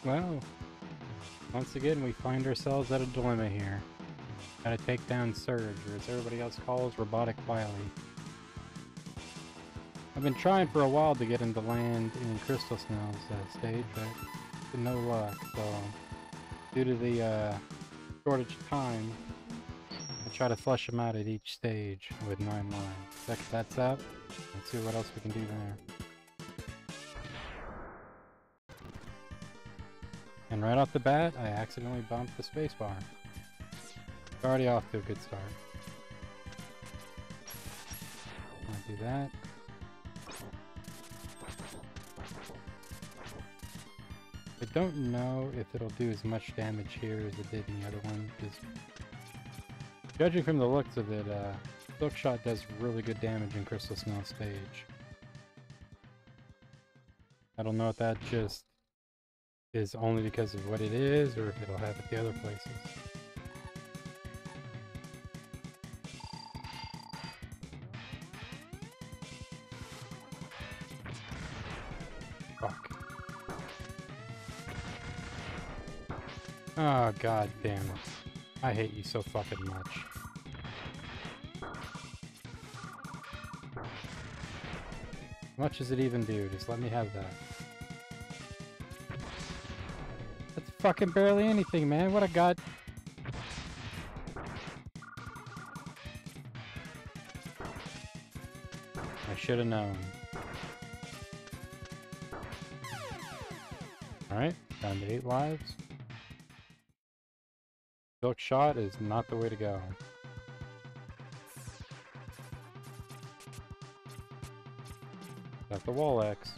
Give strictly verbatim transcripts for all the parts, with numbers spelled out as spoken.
Well, once again we find ourselves at a dilemma here. Gotta take down Serge, or as everybody else calls, Robotic Wily. I've been trying for a while to get into land in Crystal Snail's uh, stage, but no luck, so due to the uh, shortage of time, I try to flush them out at each stage with nine lives. Check that's out. Let's see what else we can do there. And right off the bat, I accidentally bumped the spacebar. Already off to a good start. I'll do that. I don't know if it'll do as much damage here as it did in the other one, because judging from the looks of it, uh, Silk Shot does really good damage in Crystal Snail stage. I don't know if that just is only because of what it is, or if it'll have it the other places. Fuck. Oh, god damn it. I hate you so fucking much. How much does it even do? Just let me have that. That's fucking barely anything, man. What I got? I should have known. Alright, down to eight lives. Silk Shot is not the way to go. Got the wall X.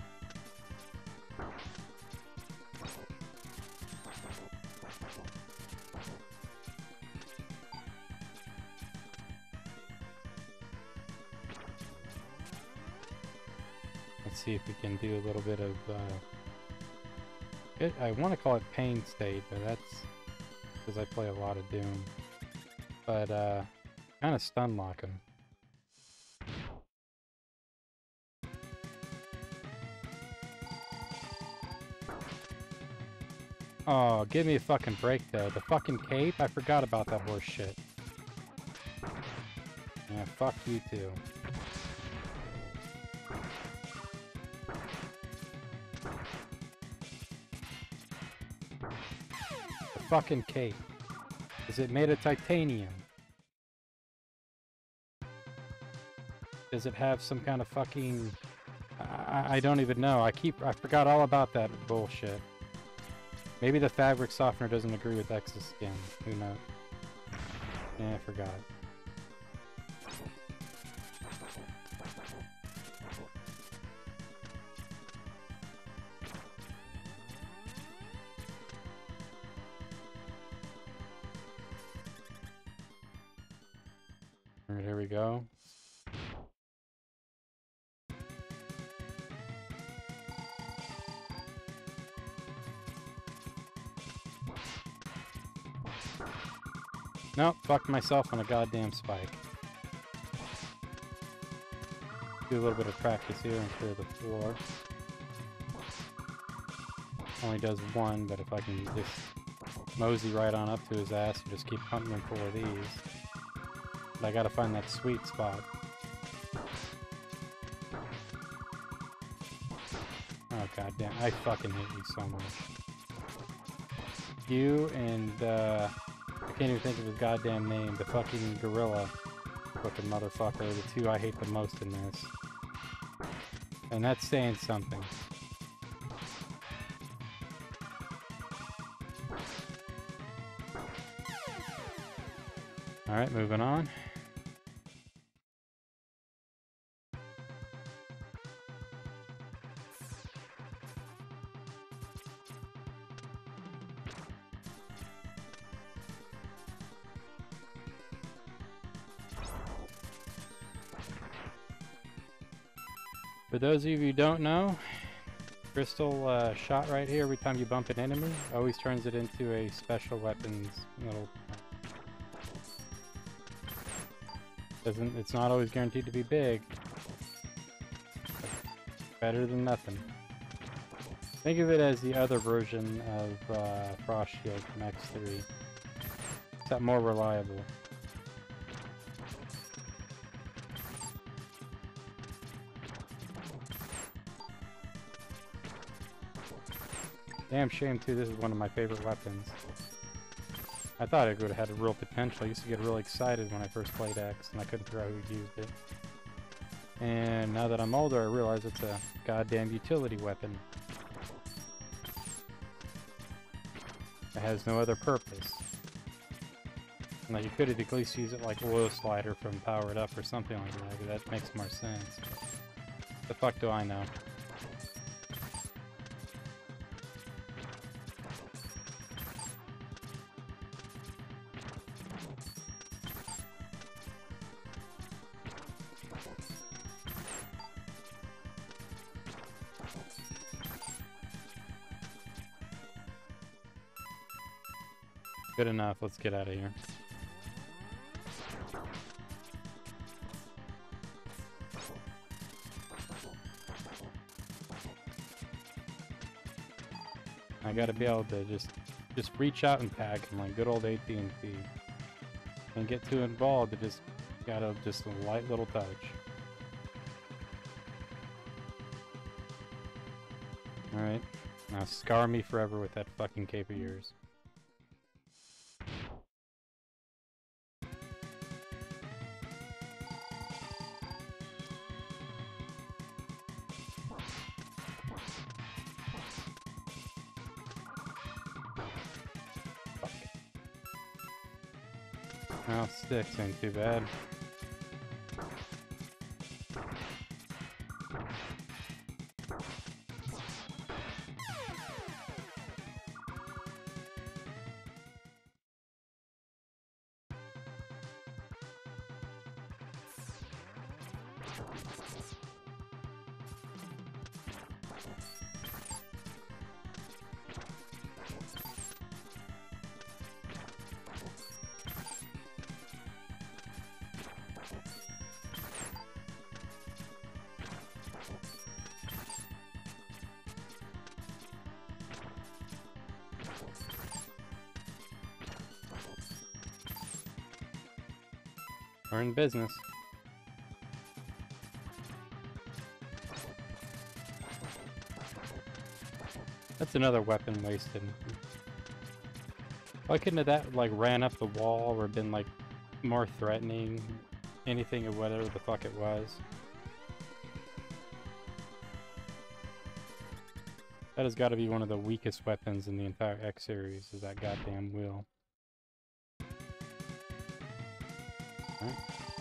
Let's see if we can do a little bit of, uh, it, I want to call it Pain State, but that's because I play a lot of Doom. But, uh, kind of stun lock him. Oh, give me a fucking break though. The fucking cape? I forgot about that horse shit. Yeah, fuck you too. The fucking cape. Is it made of titanium? Does it have some kind of fucking... I, I don't even know. I keep... I forgot all about that bullshit. Maybe the fabric softener doesn't agree with X's skin. Who knows? Yeah, I forgot. Alright, here we go. Nope, fucked myself on a goddamn spike. Do a little bit of practice here and clear the floor. Only does one, but if I can just mosey right on up to his ass and just keep hunting him for these. But I gotta find that sweet spot. Oh goddamn, I fucking hate you so much. You and, uh... I can't even think of his goddamn name. The fucking gorilla looking motherfucker are the two I hate the most in this. And that's saying something. Alright, moving on. For those of you who don't know, crystal uh, shot right here, every time you bump an enemy, always turns it into a special weapons little... Doesn't, it's not always guaranteed to be big. Better than nothing. Think of it as the other version of uh, Frost Shield from X three. Except more reliable. Damn shame too, this is one of my favorite weapons. I thought it would have had a real potential. I used to get really excited when I first played X and I couldn't figure out who used it. And now that I'm older, I realize it's a goddamn utility weapon. It has no other purpose. Now you could at least use it like oil slider from Powered Up or something like that, because that makes more sense. The fuck do I know? Good enough, let's get out of here. I gotta be able to just just reach out and tag him like good old A T and T. And get too involved, it just gotta just a light little touch. Alright, now scar me forever with that fucking cape of yours. Well, sticks ain't too bad. We're in business. That's another weapon wasted. Why couldn't have that like ran up the wall or been like more threatening? Anything of whatever the fuck it was. That has got to be one of the weakest weapons in the entire X series, is that goddamn wheel. Right.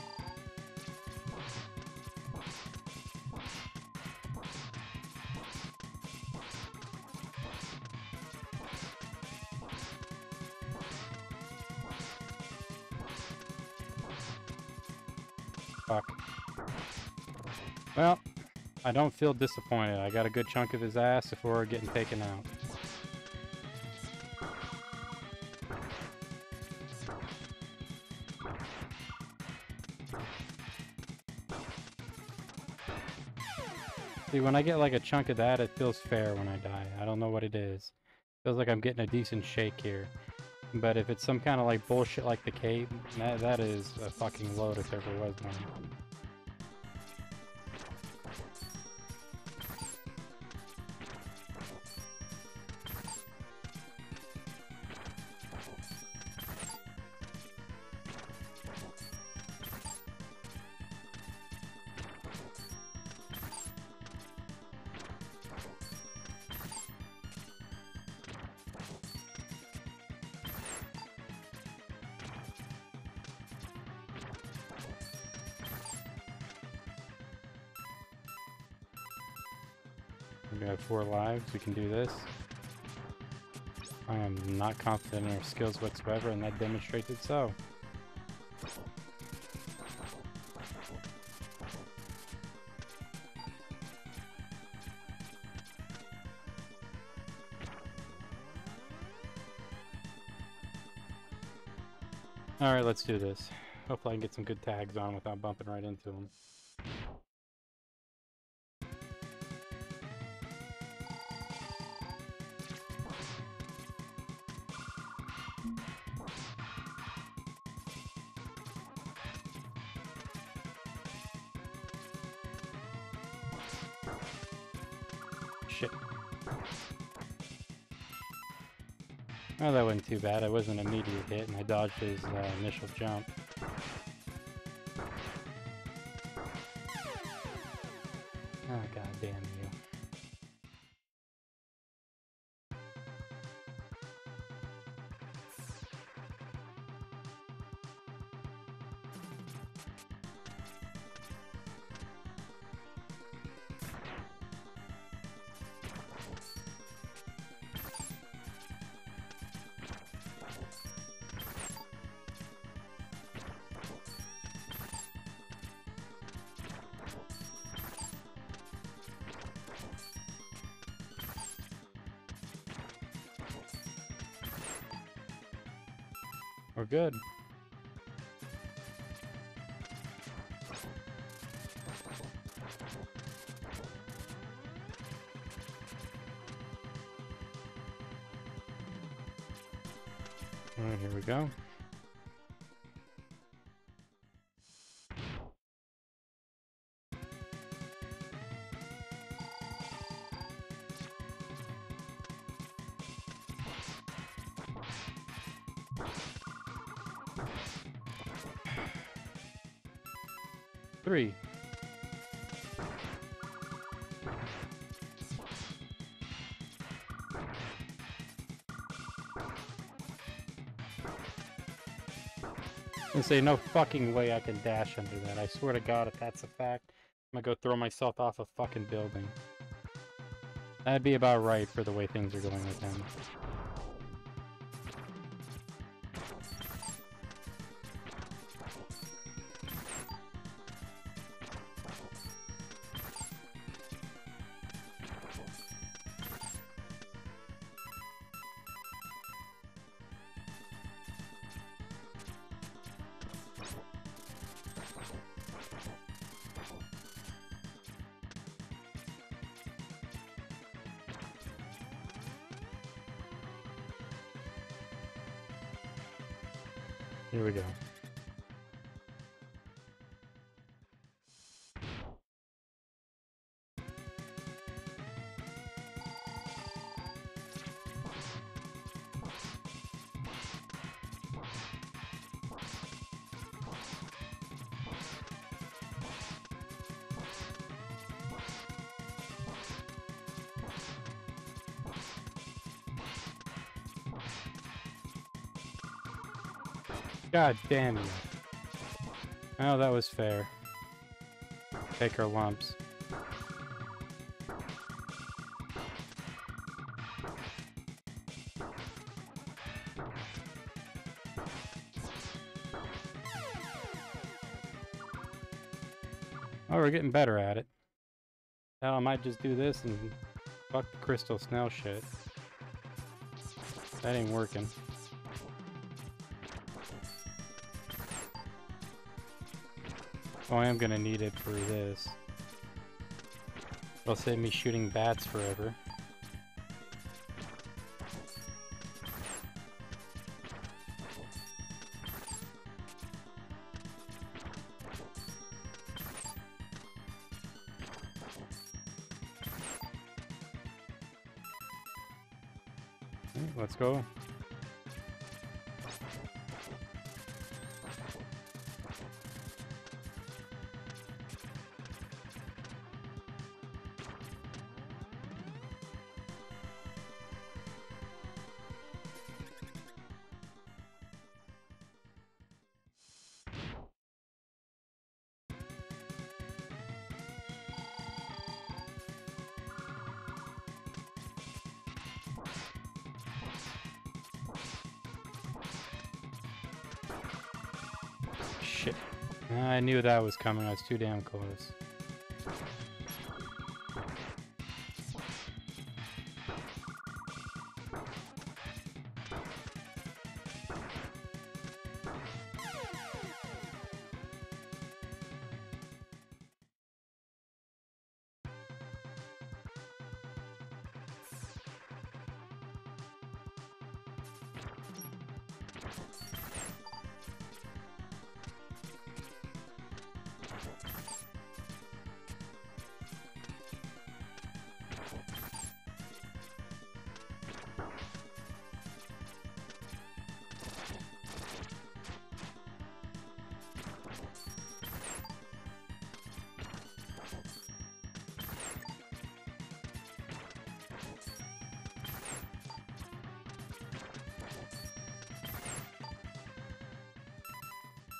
Fuck. Well, I don't feel disappointed. I got a good chunk of his ass before getting taken out. See, when I get like a chunk of that, it feels fair when I die. I don't know what it is. Feels like I'm getting a decent shake here. But if it's some kind of like bullshit like the cape, that, that is a fucking load if there ever was one. We have four lives, we can do this. I am not confident in our skills whatsoever, and that demonstrates it so. Alright, let's do this. Hopefully I can get some good tags on without bumping right into them. Shit. Oh, that wasn't too bad. I wasn't an immediate hit, and I dodged his uh, initial jump. Oh, god damn you. We're good. Alright, here we go. Three. I say no fucking way I can dash under that. I swear to God, if that's a fact, I'm gonna go throw myself off a fucking building. That'd be about right for the way things are going with him. Here we go. God damn you. Oh, that was fair. Take her lumps. Oh, we're getting better at it. Hell, I might just do this and fuck the crystal snail shit. That ain't working. Oh, I am gonna need it for this. It'll save me shooting bats forever. Okay, let's go. Shit. I knew that was coming. I was too damn close.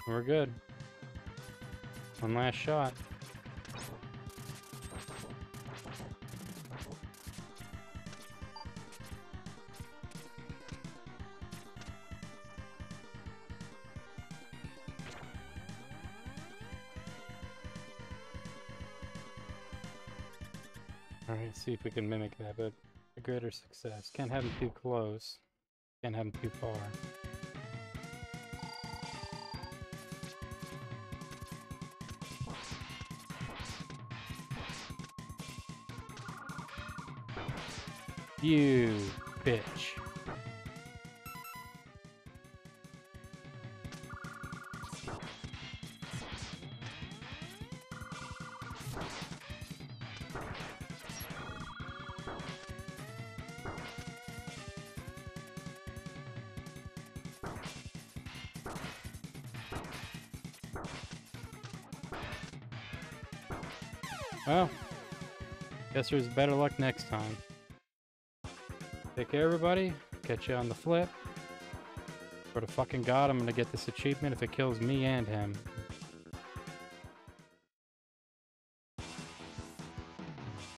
We're good. One last shot. Alright, see if we can mimic that, but a greater success. Can't have them too close. Can't have them too far. You bitch. Well, guess there's better luck next time. Take care, everybody. Catch you on the flip. For the fucking god, I'm gonna get this achievement if it kills me and him.